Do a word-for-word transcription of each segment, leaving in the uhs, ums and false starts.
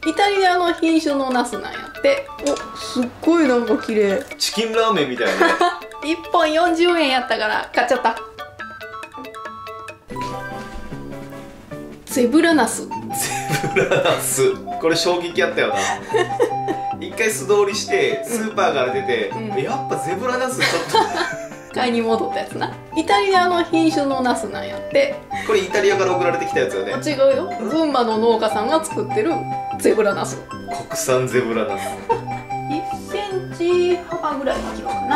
イタリアの品種のナスなんやって。お、すっごいなんか綺麗。 チキンラーメンみたいね。 いっぽんよんじゅうえんやったから買っちゃった。ゼブラナス。 ゼブラナス、これ衝撃あったよな。一回素通りしてスーパーから出て、うん、やっぱゼブラナスちょっと買いに戻ったやつな。イタリアの品種のナスなんやって。 これイタリアから送られてきたやつよね。 違うよ、群馬の農家さんが作ってるゼブラナス。 国産ゼブラナス。 いっセンチ幅ぐらいの広かな。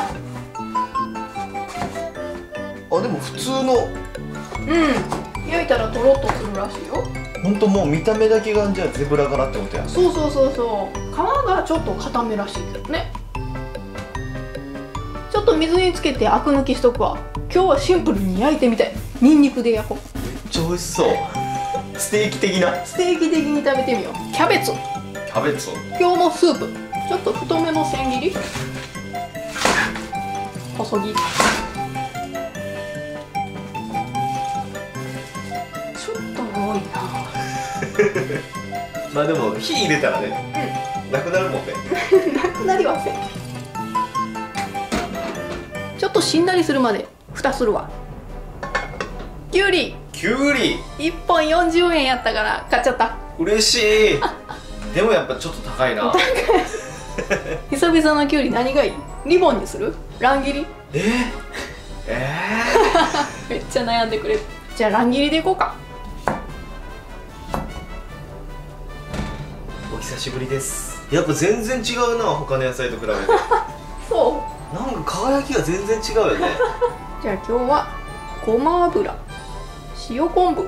あ、でも普通の、 うん、焼いたらとろっとするらしいよ。 ほんともう見た目だけがじゃあゼブラ柄ってことやん。 そうそうそうそう。皮がちょっと固めらしいけどね。ちょっと水につけてアク抜きしとくわ。今日はシンプルに焼いてみたい。ニンニクで焼こう。 めっちゃ美味しそう。ステーキ的な。 ステーキ的に食べてみよう。キャベツ。 キャベツ。 今日もスープ。ちょっと太めの千切り。細切り。ちょっと多いな。 まあでも火入れたらね、うん、なくなるもんね。 なくなりはせん。ちょっとしんなりするまで蓋するわ。きゅうり。 きゅうりいっぽんよんじゅうえんやったから買っちゃった。 嬉しい。でもやっぱちょっと高いな。 久々のきゅうり何がいい？リボンにする？乱切り？ えー、えー、めっちゃ悩んでくれる。じゃあ乱切りでいこうか。 お久しぶりです。やっぱ全然違うな、他の野菜と比べて。 そう、 なんか輝きが全然違うよね。 じゃあ今日はごま油、塩昆布、オッ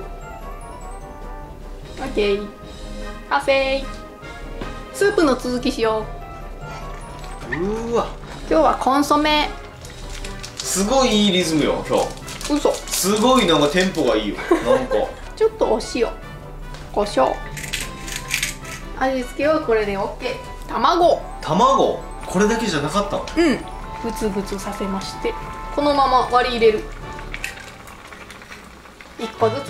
ケー、完成。スープの続きしよう。うーわ、 今日はコンソメ。 すごいいいリズムよ今日。 嘘。 すごいなんかテンポがいいよ。なんかちょっとお塩、胡椒。味付けはこれで オーケー。 卵。 卵、これだけじゃなかったの？ うん、グツグツさせまして、このまま割り入れる。いっこず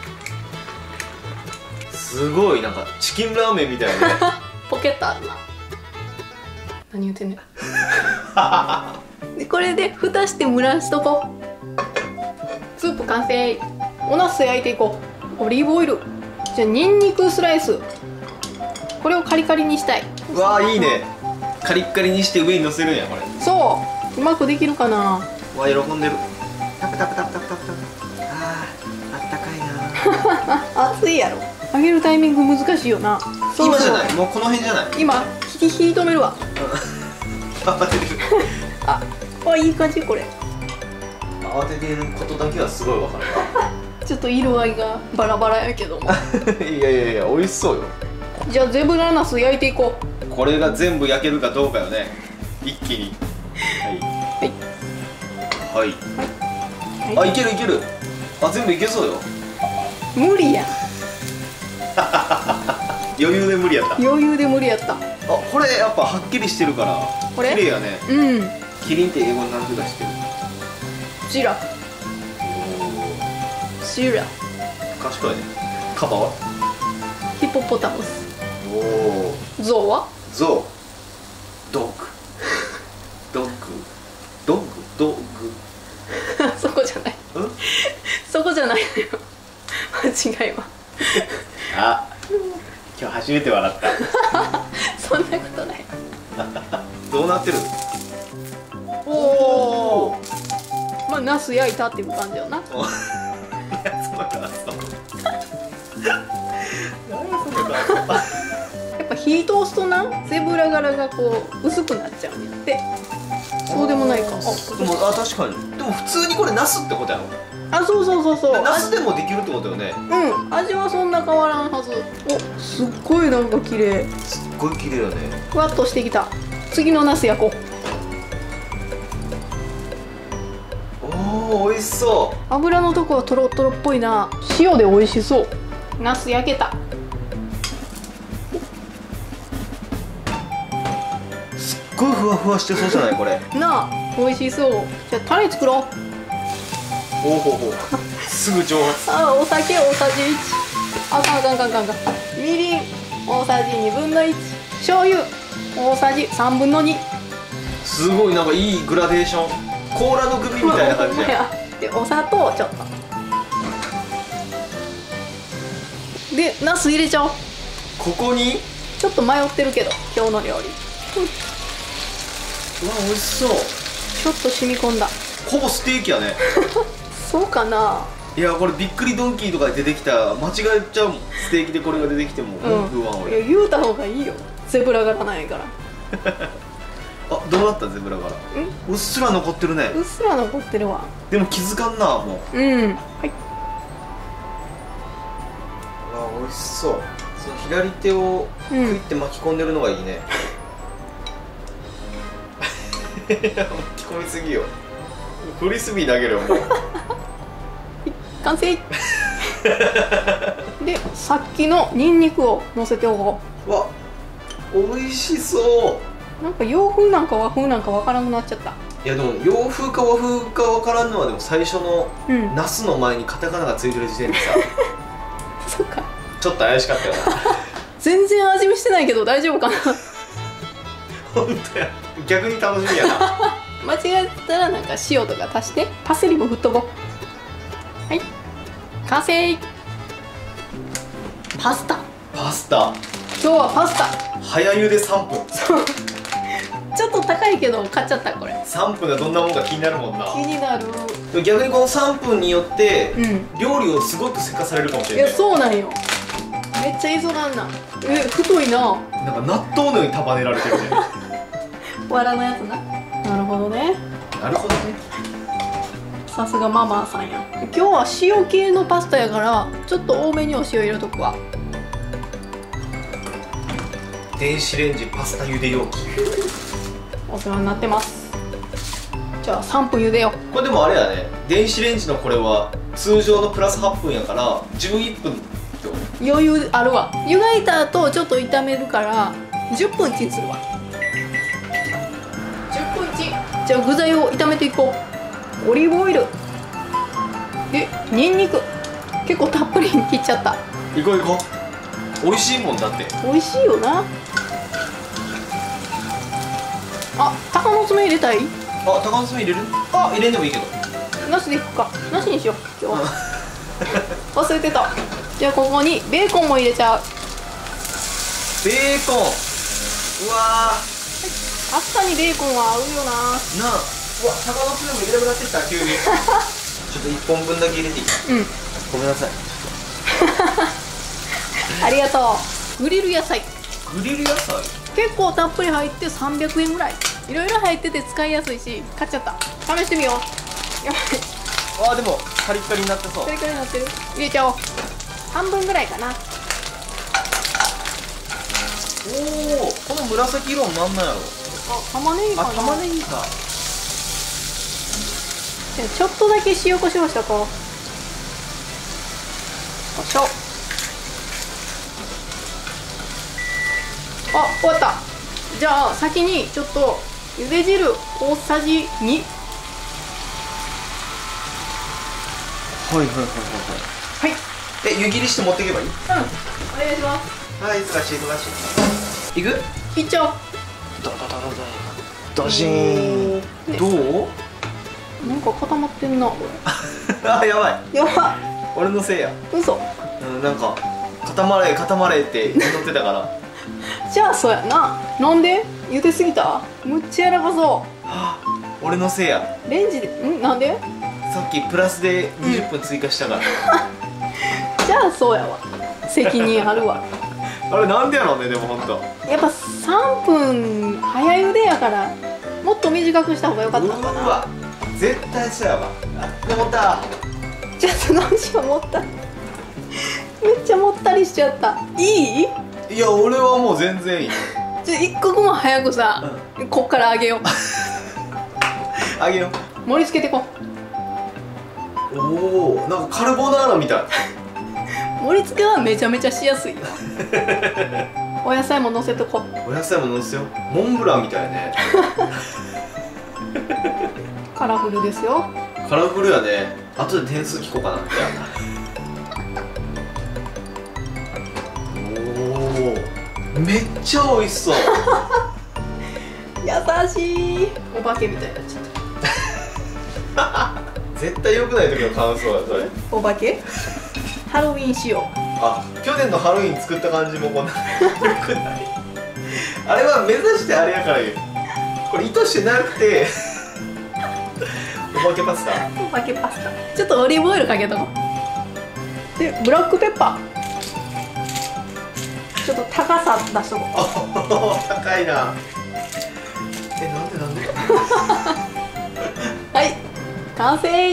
つ。 すごいなんかチキンラーメンみたいなね。 ポケットあるな。何言ってんねん。でこれで蓋して蒸らしとこう。スープ完成。おナス焼いていこう。オリーブオイル。じゃあニンニクスライス。これをカリカリにしたい。 うわーいいね。カリッカリにして上にのせるんやこれ。 そう、うまくできるかな。 わ、喜んでる。タプタプタプタプタプタ。あー、あったかいな。熱いやろ。揚げるタイミング難しいよな。 今じゃない、もうこの辺じゃない。 今火火止めるわ。 慌ててる。 あ、あ、いい感じこれ。 慌ててることだけはすごいわかる。 ちょっと色合いがバラバラやけども。 いやいやいや、美味しそうよ。 じゃあゼブラナス焼いていこう。これが全部焼けるかどうかよね。一気に。はいはいはい、はい、あ、いけるいける。あ、全部いけそうよ。 無理や。 余裕で無理やった。 余裕で無理やった。あ、 これやっぱはっきりしてるからこれ綺麗やね。 うん。 キリンって英語なんて出してる？ ジラフ。ジラフ。 賢いね。カバは？ ヒポポタムス。 おお。 ゾウは？ ゾウ。ドッグ。ドッグ。ドッグ。ドッグ。 そこじゃない。そこじゃないのよ。間違いは。 あ、今日初めて笑った。 そんなことない。 どうなってる？ おお。まあナス焼いたっていう感じよな。やっぱ火通すとな、ゼブラ柄がこう薄くなっちゃうんやって。そうでもないか。あ、 でもあ、確かに。でも普通にこれナスってことやろ。 あ、そうそうそうそう。 ナスでもできるってことよね。 うん、味はそんな変わらんはず。お、すっごいなんか綺麗。 すっごい綺麗よね。 ふわっとしてきた。次のナス焼こう。 おお、美味しそう。 油のとこはトロトロっぽいな。塩で美味しそう。ナス焼けた。 すっごいふわふわしてそうじゃないこれ。 なあ、美味しそう。じゃあタレ作ろう。 おおほほ。すぐ蒸発。 あ、お酒大さじいち。あかんあかんあかんあかん。みりん大さじにぶんのいち、醤油大さじさんぶんのに。 すごいなんかいいグラデーション、コーラのグミみたいな感じや。 でお砂糖ちょっとでナス入れちゃおう。 ここにちょっと迷ってるけど今日の料理、うん、 うわ美味しそう。 ちょっと染み込んだ。 ほぼステーキやね。 そうかな。 いやこれびっくりドンキーとかで出てきた間違えちゃうもん。ステーキでこれが出てきても文句はうん、い俺。 や言うた方がいいよ、ゼブラ柄なんやから。 あ、どうなったゼブラ柄。うっすら残ってるね。 うっすら残ってるわ。 でも気づかんなもう。 うん、はい。 うわ美味しそう。その左手をクイって巻き込んでるのがいいね。巻き込みすぎよ。フリスビー投げるよもう。 完成。でさっきのニンニクをのせておこうわ美味しそう。 なんか洋風なんか和風なんかわからなくなっちゃった。 いやでも洋風か和風かわからんのはでも最初のうんナスの前にカタカナがついてる時点でさそっか、 ちょっと怪しかったよな。 全然味見してないけど大丈夫かな。 本当や、逆に楽しみやな。 間違えたらなんか塩とか足してパセリも振っとこう。はい、完成。パスタ。 パスタ今日はパスタ。 早茹でさんぷん。 そうちょっと高いけど買っちゃった。これさんぷんがどんなもんか気になるもんな。 気になる。 逆にこのさんぷんによってうん料理をすごくせかされるかもしいれない。 やそうなんよ、めっちゃ急がんな。え太いな。 なんか納豆のように束ねられてるね。 わらのやつな。なるほどね。 なるほどね。 さすがママさんや。今日は塩系のパスタやからちょっと多めにお塩入れとくわ。 電子レンジパスタ茹で容器。 お世話になってます。じゃあさんぷん茹でよう。 これでもあれやね、電子レンジのこれは通常のプラスはっぷんやからじゅういっぷんってこと。 余裕あるわ。湯がいた後ちょっと炒めるからじゅっぷんチンするわ。じゅっぷんチン。じゃあ具材を炒めていこう。オリーブオイルでニンニク結構たっぷりに切っちゃった。 いこういこう。美味しいもんだって。 美味しいよな。あ、鷹の爪入れたい？ あ、鷹の爪入れる？あ、入れんでもいいけど。 なしでいくか。なしにしよう今日は。忘れてた。じゃあここにベーコンも入れちゃう。 ベーコン。うわパスタにベーコンは合うよな。 ー。なあ。うわ、鷹の爪も入れなくなってきた急に。ちょっといっぽんぶんだけ入れていい？ うん。 ごめんなさい。 ありがとう。グリル野菜。 グリル野菜？ 結構たっぷり入ってさんびゃくえんぐらい。いろいろ入ってて使いやすいし買っちゃった。試してみよう。やばい。 あーでもカリッカリになってそう。 カリカリになってる。入れちゃおう。半分ぐらいかな。 おお、この紫色なんなんやろ。 あ、玉ねぎかな。 あ、玉ねぎか。 じゃあちょっとだけ塩コショウしとこう。コショウ。あ、終わった。じゃあ先にちょっと茹で汁大さじに。 はいはいはいはいはい。 はい。え、湯切りして持っていけばいい？ うん。お願いします。 はい、忙しい忙しい。いく？ いっちゃおう。 ドドドドドドシーン。どう？ なんか固まってんなこれ。 あ、やばい。 やばい。 俺のせいや。 嘘。 うん、なんか固まれ固まれって祈ってたから。 じゃあそうやな。なんで茹ですぎた？むっちゃやらかそはあ、俺のせいや。 う。レンジでんなんで？ さっきプラスでにじゅっぷん追加したから。 じゃあそうやわ。責任あるわ。 あれなんでやろうね、でも本当。 やっぱさんぷん早茹でやからもっと短くした方が良かったのかな。 うわ、絶対そうやわ。あ、でもったちょっとどうしよう、もっためっちゃもったりしちゃった。いい？ いや、俺はもう全然いい。 じゃあ一刻も早くさ、うん、こっからあげよう。 あげよう。盛り付けてこう。おお、なんかカルボナーラみたい。 盛り付けはめちゃめちゃしやすいよ。お野菜も乗せとこう。 お野菜も乗せよう。モンブランみたいね。 カラフルですよ。 カラフルやね。後で点数聞こうかな。じゃあ。おお。 めっちゃ美味しそう。 優しいお化けみたいになっちゃった。 絶対良くない時の感想だそれ。 お化けハロウィン仕様。 あ、去年のハロウィン作った感じもこんな良くない。あれは目指してあれやからよ。これ意図してなくてお化けパスタ。 お化けパスタ。ちょっとオリーブオイルかけとこう。でブラックペッパーちょっと高さ出しとこう。 高いな。え、なんでなんではい、完成。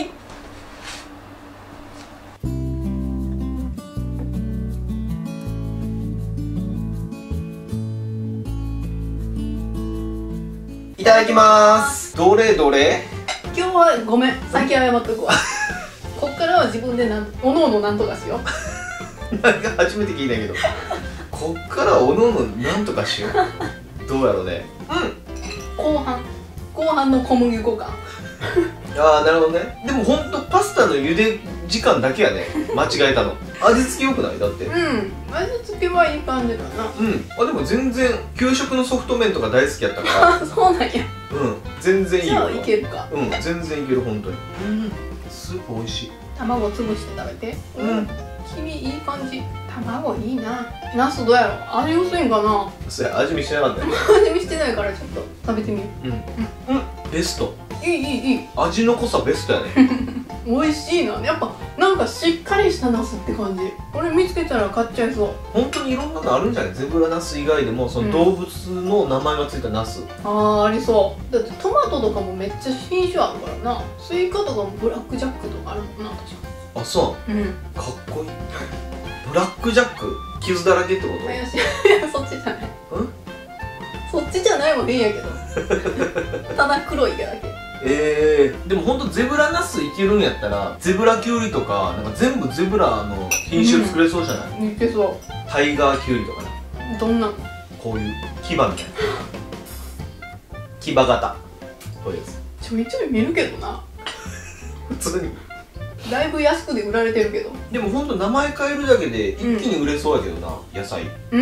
いただきます。どれどれ。 今日はごめん、先謝っとくわ。こっからは自分でなんおのおのなんとかしよう。 なんか初めて聞いたけど、こっからおのおのなんとかしよう。どうやろうね。 うん、後半後半の小麦粉感。 ああ、なるほどね。でもほんとパスタの茹で時間だけやね、間違えたの。味付けよくない？だって。 うん、味付けはいい感じかな。 うん、あ、でも全然給食のソフト麺とか大好きやったからあ、そうなんや。 うん、全然いいよ。 じゃあいけるか。 うん、全然いける、本当に。 うん、 スープ美味しい。 卵潰して食べて。 うん、 黄身いい感じ。卵いいな。ナスどうやろ、味薄いんかな。 それ味見してなかったよ。 味見してないからちょっと食べてみようん、うん、ベスト。 う。いいいいいい。 味の濃さベストやね。 美味しいな。やっぱなんかしっかりしたナスって感じ。これ見つけたら買っちゃいそう。 本当にいろんなのあるんじゃない？ゼブラナス以外でもその動物の名前がついたナス、 うん、ああ、ありそう。だってトマトとかもめっちゃ品種あるからな。スイカとかもブラックジャックとかあるもんな、確か。 あ、そう、 うん、 かっこいい。ブラックジャック、傷だらけってこと？ 怪しい。いや、そっちじゃない。 うんそっちじゃないもんいいんやけど。ただ黒いだけ。 えー、でもほんとゼブラナスいけるんやったらゼブラキュウリとかなんか全部ゼブラの品種作れそうじゃない？ うん、いけそタイガーキュウリとかね。 う。どんなの？ こういう牙みたいな牙型こういうやつちょいちょい見るけどな。 普通に。 だいぶ安くで売られてるけど。 でもほんと名前変えるだけで一気に売れそうやけどな、野菜。 うん、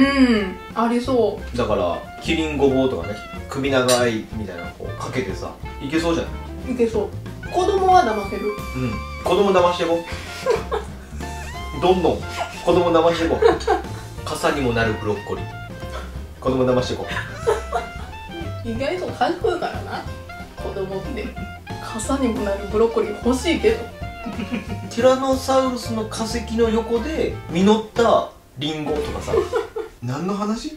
ありそだからキリンごぼうとかね、首長いみたいなのこうかけてさ、いけそうじゃない？ う。いけそう。子供は騙せる。 うん、子供騙していこう。どんどん子供騙していこう。傘にもなるブロッコリー、子供騙していこ意外と賢いからな、子供って。傘にもなるブロッコリー欲しいけど。 ティラノサウルスの化石の横で実ったリンゴとかさ。何の話？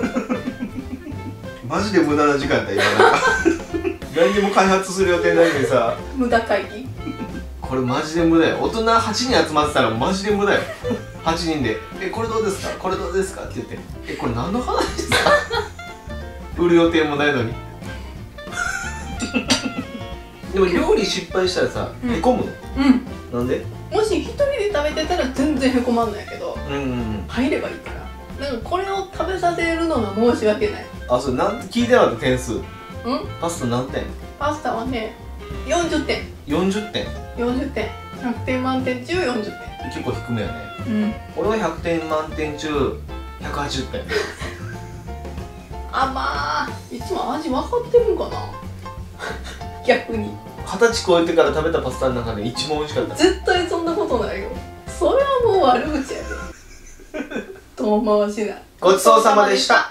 マジで無駄な時間だ今なんか。何にも開発する予定ないのにさ、 無駄会議。 これマジで無駄よ。大人はちにん集まってたらマジで無駄よ。はちにんで「え、これどうですか？これどうですか？」って言って「え、これ何の話ですか？」売る予定もないのに。でも料理失敗したらさ、 うん、 へこむの？ うん。 なんで？ もし一人で食べてたら全然へこまんないけど、 うんうんうん、 入ればいいから。なんかこれを食べさせるのが申し訳ない。 あ、それなん聞いてなかった点数。 うん？ パスタ何点？ パスタはね、よんじゅってん。 よんじゅってん。 よんじゅってん。ひゃくてん満点中よんじゅってん。 結構低めやね。 うん。 俺はひゃくてん満点中ひゃくはちじゅってん。 あ、まあいつも味分かってるんかな。逆にはたち超えてから食べたパスタの中で一番美味しかった。 絶対そんなことないよ。それはもう悪口やで。遠回しな。 ごちそうさまでした。